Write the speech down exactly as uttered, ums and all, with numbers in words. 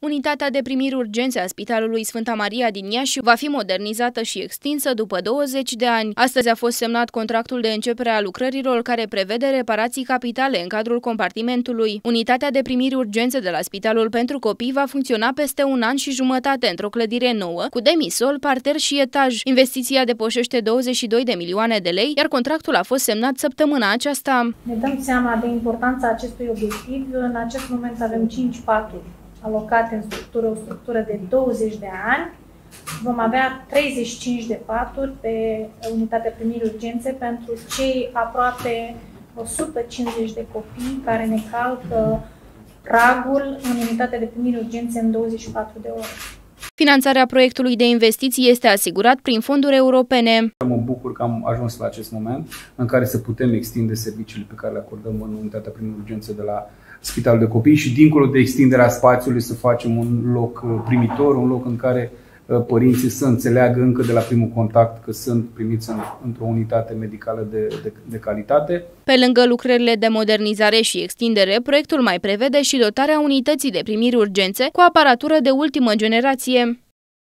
Unitatea de primiri urgențe a Spitalului Sfânta Maria din Iași va fi modernizată și extinsă după douăzeci de ani. Astăzi a fost semnat contractul de începere a lucrărilor care prevede reparații capitale în cadrul compartimentului. Unitatea de primiri urgențe de la Spitalul pentru Copii va funcționa peste un an și jumătate într-o clădire nouă, cu demisol, parter și etaj. Investiția depășește douăzeci și doi de milioane de lei, iar contractul a fost semnat săptămâna aceasta. Ne dăm seama de importanța acestui obiectiv. În acest moment avem cinci paturi alocate în structură, o structură de douăzeci de ani. Vom avea treizeci și cinci de paturi pe unitatea primiri urgențe pentru cei aproape o sută cincizeci de copii care ne calcă pragul în unitatea de primiri urgențe în douăzeci și patru de ore. Finanțarea proiectului de investiții este asigurat prin fonduri europene. Mă bucur că am ajuns la acest moment în care să putem extinde serviciile pe care le acordăm în unitatea primiri urgențe de la Spitalul de Copii și dincolo de extinderea spațiului să facem un loc primitor, un loc în care părinții să înțeleagă încă de la primul contact că sunt primiți în, într-o unitate medicală de, de, de calitate. Pe lângă lucrările de modernizare și extindere, proiectul mai prevede și dotarea unității de primiri urgențe cu aparatură de ultimă generație.